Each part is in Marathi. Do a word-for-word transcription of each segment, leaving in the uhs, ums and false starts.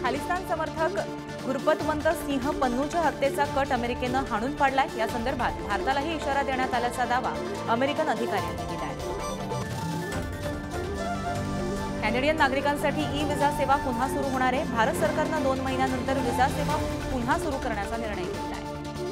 खालिस्तान समर्थक गुरपतवंत सिंह पन्नूच्या हत्येचा कट अमेरिकेनं हाणून पाडलाय। या संदर्भात भारतालाही इशारा देण्यात आल्याचा दावा अमेरिकन अधिकाऱ्यांनी केला आहे। कॅनेडियन नागरिकांसाठी ई व्हिसा सेवा पुन्हा सुरू होणार आहे। भारत सरकारनं दोन महिन्यानंतर व्हिसा सेवा पुन्हा सुरू करण्याचा निर्णय घेतला आहे।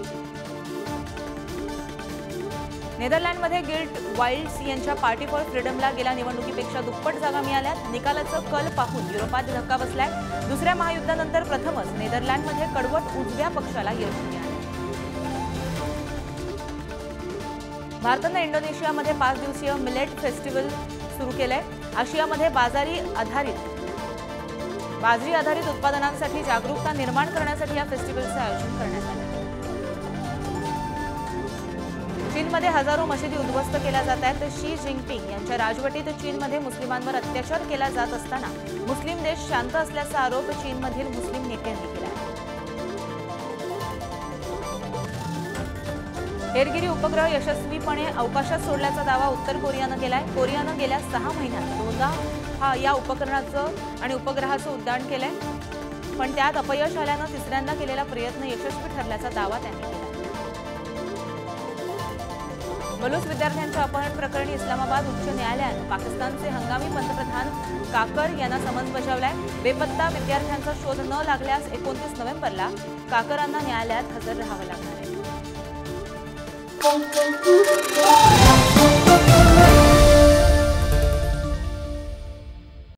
नेदरलँडमध्ये गिल्ट वाइल्ड्स यांच्या पार्टी फॉर फ्रीडमला गेल्या निवडणुकीपेक्षा दुप्पट जागा मिळाल्यात। निकालाचं कल पाहून युरोपात धक्का बसलाय। दुसऱ्या महायुद्धानंतर प्रथमच नेदरलँडमध्ये कडवट उजव्या पक्षाला यश मिळालं। भारताने इंडोनेशियामध्ये पाच दिवसीय मिलेट फेस्टिवल सुरू केलंय। आशियामध्ये बाजारी आधारित बाजरी आधारित उत्पादनांसाठी जागरूकता निर्माण करण्यासाठी या फेस्टिवलचं आयोजन करण्यात आलं। चीनमध्ये हजारो मशिदी उद्ध्वस्त केल्या जात आहेत। शी जिनपिंग यांच्या राजवटीत चीनमध्ये मुस्लिमांवर अत्याचार केला जात असताना मुस्लिम देश शांत असल्याचा आरोप चीनमधील मुस्लिम नेत्यांनी केला आहे। हेरगिरी उपग्रह यशस्वीपणे अवकाशात सोडल्याचा दावा उत्तर कोरियानं केलाय। कोरियानं गेल्या सहा महिन्यात दोनदा हा या उपकरणाचं आणि उपग्रहाचं उड्डाण केलंय, पण त्यात अपयश आल्यानं तिसऱ्यांदा केलेला प्रयत्न यशस्वी ठरल्याचा दावा त्यांनी केला। बलूच विद्यार्थ्यांच्या अपहरण प्रकरणी इस्लामाबाद उच्च न्यायालयानं पाकिस्तानचे हंगामी पंतप्रधान काकर यांना समन्स बजावलाय। बेपत्ता विद्यार्थ्यांचा शोध न लागल्यास एकोणतीस नोव्हेंबरला काकरांना न्यायालयात हजर राहावं लागणार आहे।